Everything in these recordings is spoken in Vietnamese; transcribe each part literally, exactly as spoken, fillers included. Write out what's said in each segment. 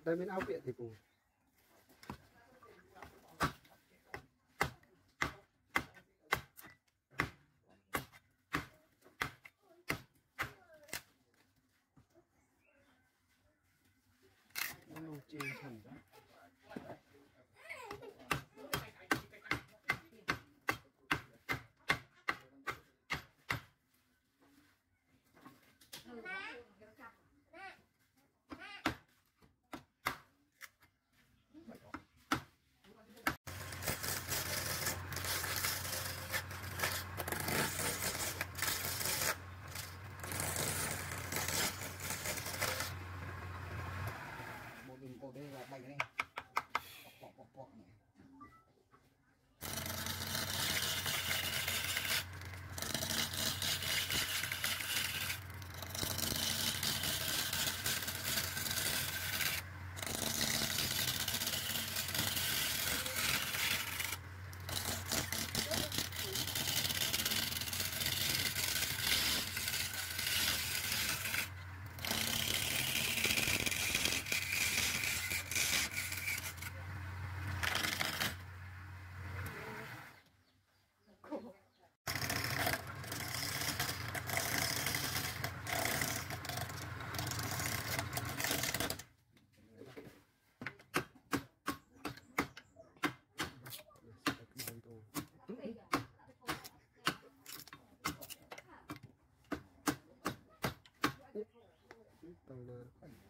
Đây bên áo viện thì cũng nó trên trần đó. Cổ đây là bay cái này bọc bọc bọc này. Tàu là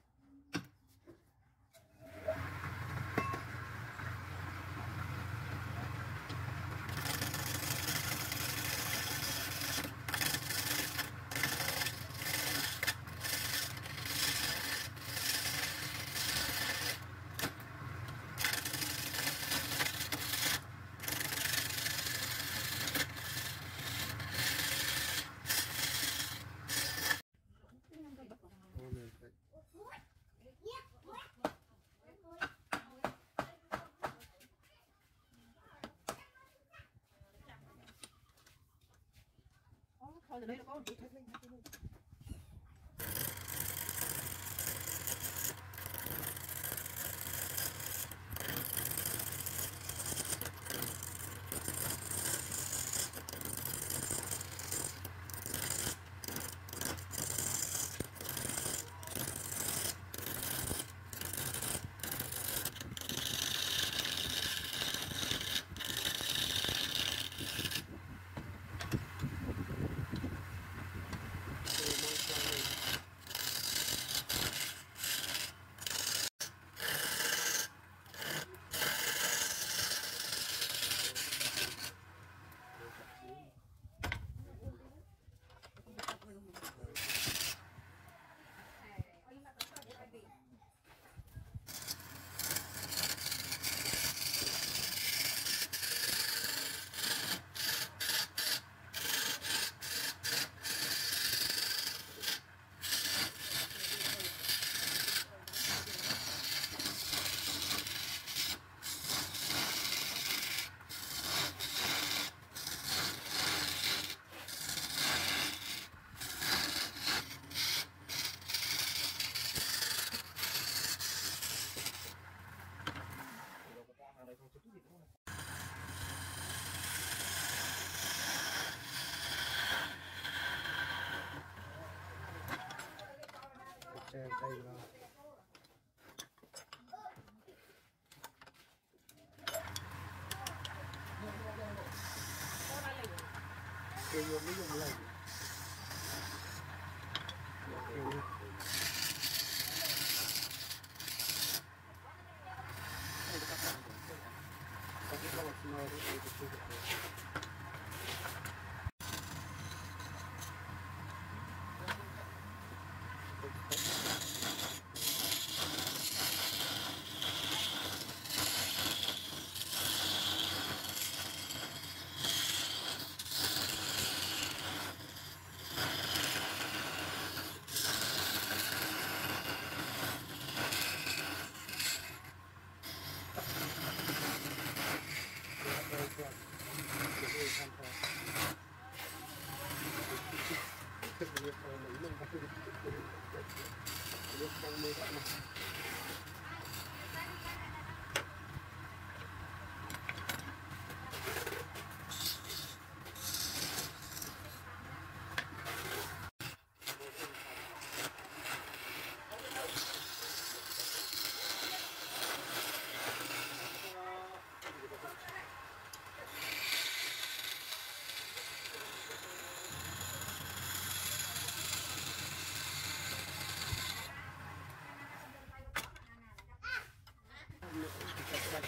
thôi từ đây là có chị thấy lên. che cây vào. Cây nhuộm mới dùng lạnh. Có cái con snow đấy thì chưa được.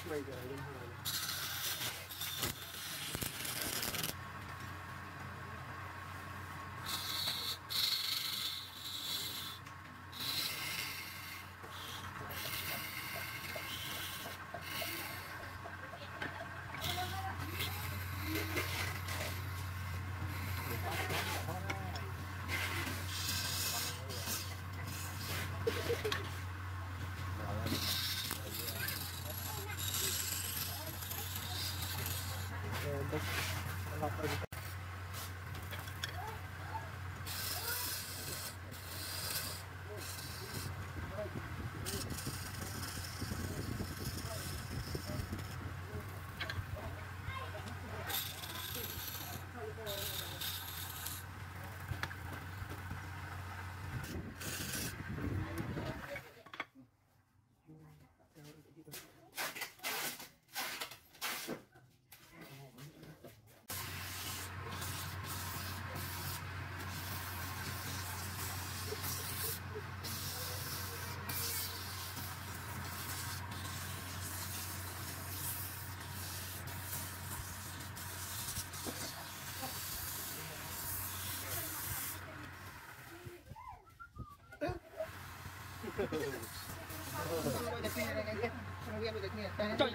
quay cái đấy lên hồi bốc lọc lên Trời.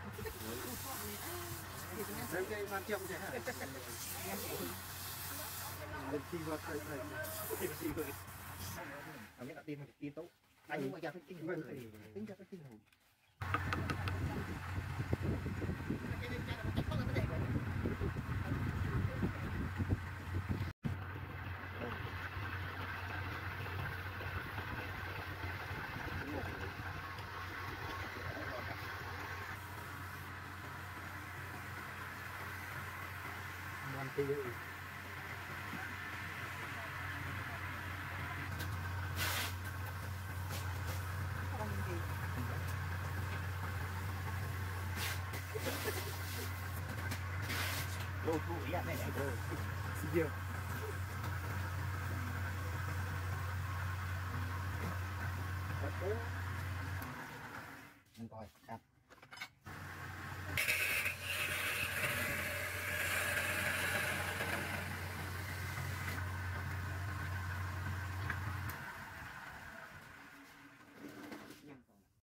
Đấy cái man chậm thế hả? Lên chi vào tay tay. Chi vào. Ở biết là tin tin tốt. Anh nhưng mà giờ phải tin hơn thì tính ra phải tin hồn. Man tí rồi. Đồ thủ ý này này đồ. Xin chưa? Mình coi cắt.